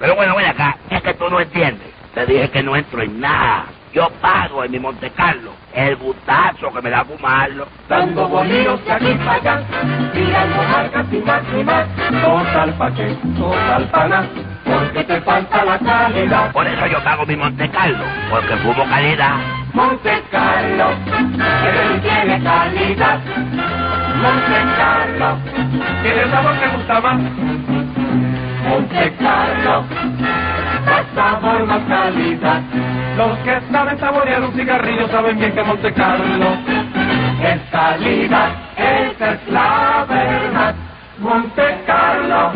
Pero bueno, ven acá, es que tú no entiendes. Te dije que no entro en nada. Yo pago en mi Monte Carlo el gustazo que me da fumarlo. Dando bolillos de aquí para allá, tirando marcas sin más ni más. Total pa' qué, total pa' nada, porque te falta la calidad. Por eso yo pago mi Monte Carlo, porque fumo calidad. Monte Carlo, que tiene calidad. Monte Carlo, tiene el sabor que gusta más. Monte Carlo, más sabor, más calidad. Los que saben saborear un cigarrillo saben bien que Monte Carlo es calidad, esa es la verdad. Monte Carlo.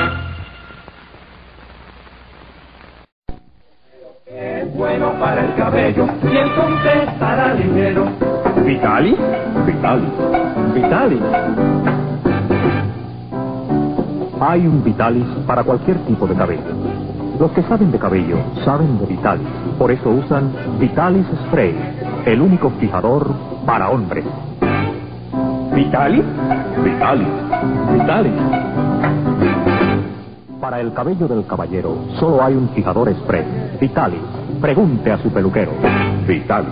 Es bueno para el cabello y entonces estará ligero. ¿Vitali? Vitali. Vitali. Hay un Vitalis para cualquier tipo de cabello. Los que saben de cabello saben de Vitalis. Por eso usan Vitalis Spray, el único fijador para hombres. ¿Vitalis? Vitalis. Vitalis. Para el cabello del caballero solo hay un fijador spray. Vitalis. Pregunte a su peluquero. Vitalis.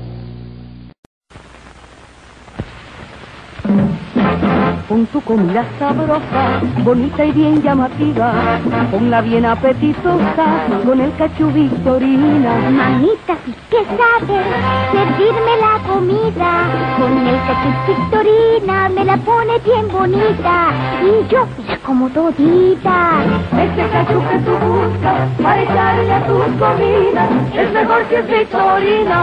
Con tu comida sabrosa, bonita y bien llamativa, con la bien apetitosa, con el cachú Victorina. Mamita, ¿y qué sabe? Servirme la comida, con el cachú Victorina, me la pone bien bonita, y yo la como todita. Este cachú que tú buscas, para echarle a tus comidas, es mejor que es Victorina.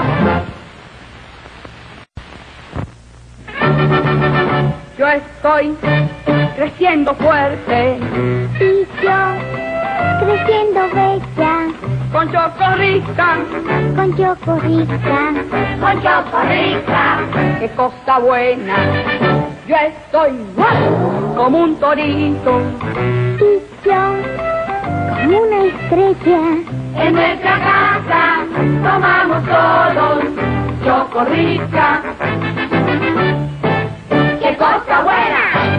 Yo estoy creciendo fuerte Y yo, creciendo bella, con Chocorrica, con Chocorrica, con Chocorrica. Qué cosa buena. Yo estoy como un torito y yo, como una estrella. en nuestra casa. Tomamos todos Chocorrica. ¡Qué cosa buena!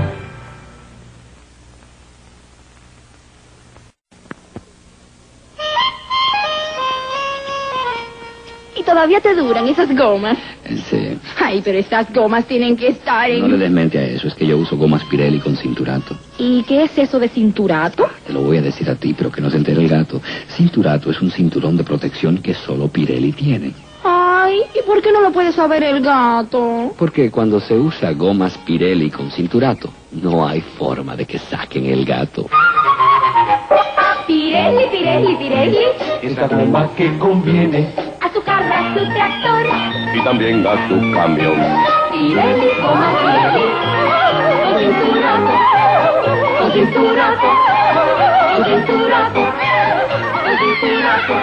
¿Y todavía te duran esas gomas? Sí. Ay, pero estas gomas tienen que estar en... No le des mente a eso, es que yo uso gomas Pirelli con cinturato. ¿Y qué es eso de cinturato? Te lo voy a decir a ti, pero que no se entere el gato. Cinturato es un cinturón de protección que solo Pirelli tiene. Ay, ¿y por qué no lo puede saber el gato? Porque cuando se usa gomas Pirelli con cinturato, no hay forma de que saquen el gato. Pirelli, Pirelli, Pirelli, Esta goma que conviene a su carro, a su tractor. Y también a tu camión. Pirelli, goma Pirelli, con cinturato, con cinturato, con cinturato, con cinturato.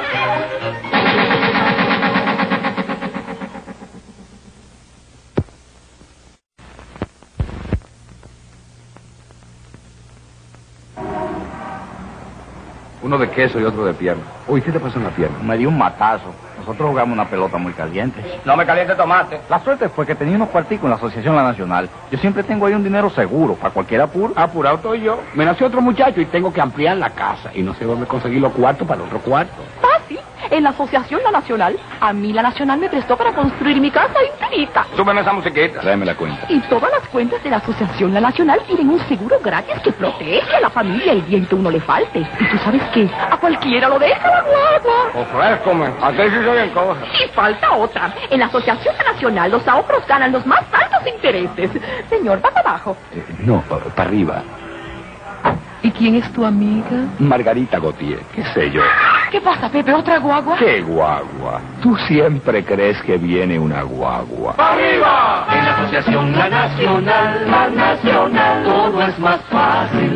Uno de queso y otro de pierna. Uy, ¿qué te pasó en la pierna? Me dio un matazo. Nosotros jugamos una pelota muy caliente. No me caliente tomate. La suerte fue que tenía unos cuarticos en la Asociación La Nacional. Yo siempre tengo ahí un dinero seguro para cualquier apuro. Apurado estoy yo. Me nació otro muchacho y tengo que ampliar la casa. Y no sé dónde conseguir los cuartos para el otro cuarto. Fácil. En la Asociación La Nacional, a mí La Nacional me prestó para construir mi casa infinita. Súbeme esa musiquita. Tráeme la cuenta. Y todas las cuentas de la Asociación La Nacional tienen un seguro gratis que protege a la familia el día en que uno le falte. Y tú sabes qué, a cualquiera lo deja la guagua. Ofrézcome. Aquí sí soy en cosa. Y falta otra. En la Asociación La Nacional los ahorros ganan los más altos intereses. Señor, va para abajo. No, para arriba. ¿Y quién es tu amiga? Margarita Gautier. ¿Qué sé yo? ¿Qué pasa, Pepe? ¿Otra guagua? ¿Qué guagua? Tú siempre crees que viene una guagua. ¡Arriba! En la Asociación La Nacional, todo es más fácil.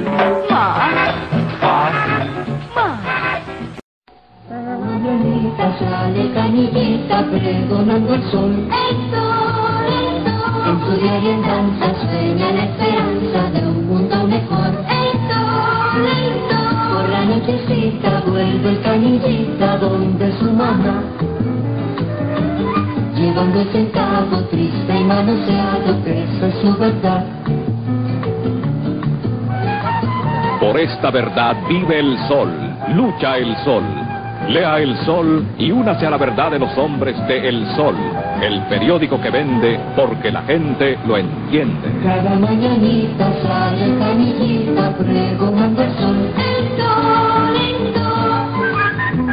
Mañanita sale canillita pregonando el sol. El sol, el sol. En su diario en danza sueña la esperanza de un mundo mejor. El sol, el sol. Por la nochecita vuelve el canillita donde su mamá, llevando el centavo triste y manoseado, que esa es su verdad. Por esta verdad vive el sol. lucha el sol. Lea El Sol y únase a la verdad de los hombres de El Sol, el periódico que vende porque la gente lo entiende. Cada mañanita sale Canillita pregonando el sol. El sol, el sol.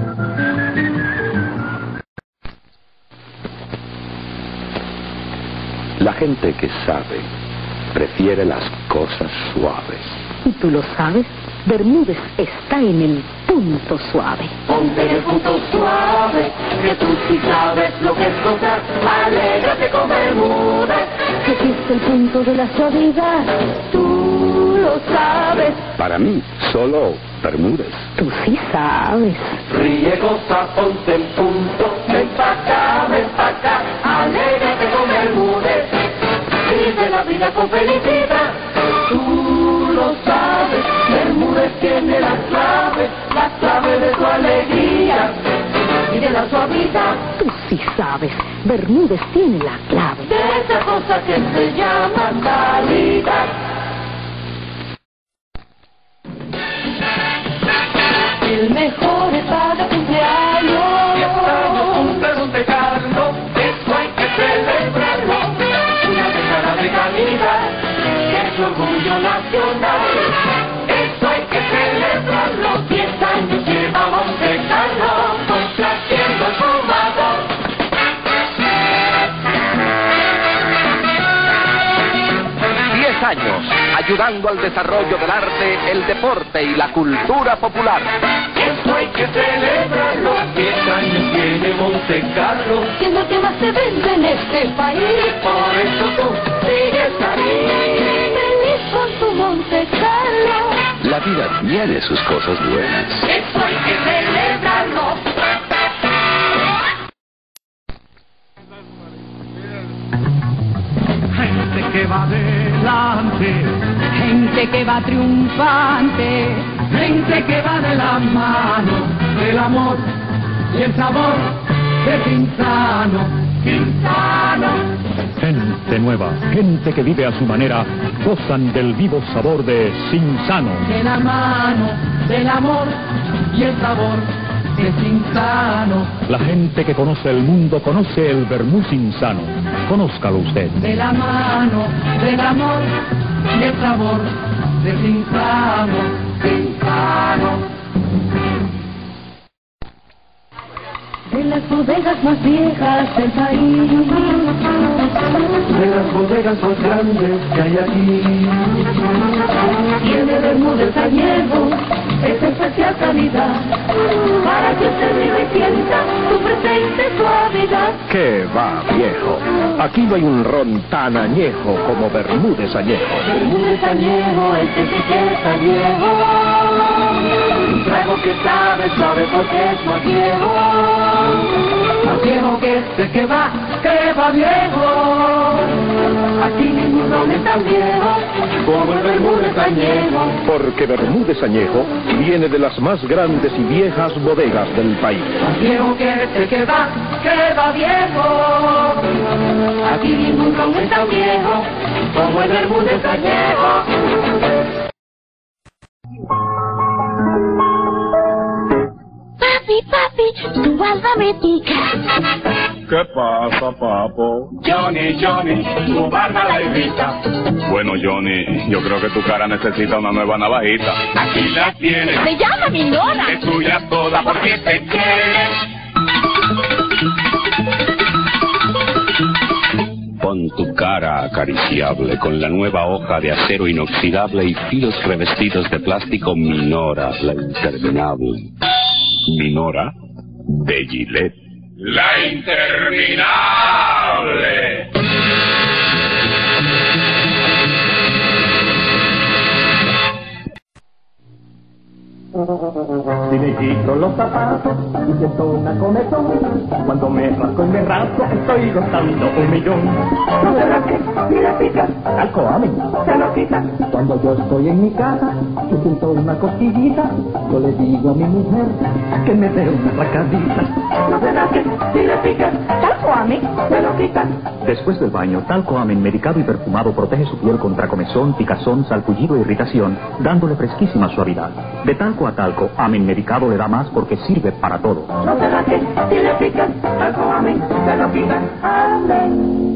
La gente que sabe prefiere las cosas suaves. ¿Y tú lo sabes? Bermúdez está en el punto suave. Ponte en el punto suave, que tú sí sabes lo que es gozar. Alégrate con Bermúdez. Que aquí está el punto de la suavidad. Tú lo sabes. Para mí, solo Bermúdez. Tú sí sabes. Ríe, goza, ponte en punto. Ven pa' acá, ven pa' acá. Alégrate con Bermúdez. Vive la vida con felicidad. Tú lo sabes, Bermúdez tiene la clave de tu alegría y de la suavidad. Tú sí sabes. Bermúdez tiene la clave De esa cosa que se llama calidad. El mejor está de cumpleaños. 10 años cumple Monte Carlo, eso hay que celebrarlo. Una década de calidad, que es orgullo nacional. Eso hay que celebrarlo. 10 años lleva Monte Carlo, complaciendo al fumador. 10 años, ayudando al desarrollo del arte, el deporte y la cultura popular. Eso hay que celebrarlo. 10 años tiene Monte Carlo, Siendo el que más se vende en este país. por eso tú sigues ahí. Feliz con tu Monte Carlo. La vida tiene sus cosas buenas. Eso hay que celebrarlo. Gente que va adelante, Gente que va triunfante. gente que va de la mano del amor y el sabor de Cinzano. Gente nueva, gente que vive a su manera, gozan del vivo sabor de Cinzano. De la mano del amor y el sabor de Cinzano. La gente que conoce el mundo conoce el vermú Cinzano. Conózcalo usted. De la mano del amor y el sabor de Cinzano. De las bodegas más viejas del país. De las bodegas más grandes que hay aquí. Tiene Bermúdez añejo, es especial calidad. Para que usted viva y sienta su presente suavidad. ¡Qué va, viejo! Aquí no hay un ron tan añejo como Bermúdez añejo. Bermúdez añejo, este sí que es añejo. Un trago que sabe suave porque es más viejo. Más viejo que este que va viejo. Aquí ningún ron es tan viejo como el Bermúdez añejo. Porque Bermúdez añejo viene de las más grandes y viejas bodegas del país. Más viejo que este que va viejo. Aquí ningún ron es tan viejo como el Bermúdez añejo. Papi, tu alfabetica. ¿Qué pasa, papo? Johnny, tu barba la irrita. Bueno, Johnny, yo creo que tu cara necesita una nueva navajita. Aquí la tienes. Se llama Minora. Es tuya toda porque te quiere. Pon tu cara acariciable con la nueva hoja de acero inoxidable y filos revestidos de plástico Minora, la interminable. Minora de Gillette. La interminable. Si me quito los zapatos y siento una comezón, cuando me rasco y me rasco estoy gozando 1.000.000. No te rasques, mira pica, alcohame, se lo quita. Cuando yo estoy en mi casa y siento una cosquillita, yo le digo a mi mujer que me dé una rascadita. No te rasques, mira pica, Alcohame, se lo quita. Después del baño, Talco Amen medicado y perfumado protege su piel contra comezón, picazón, salpullido e irritación, dándole fresquísima suavidad. De talco a talco, Amen medicado le da más porque sirve para todo. No se la que, si le pican, Talco Amen, se lo quitan. Amen.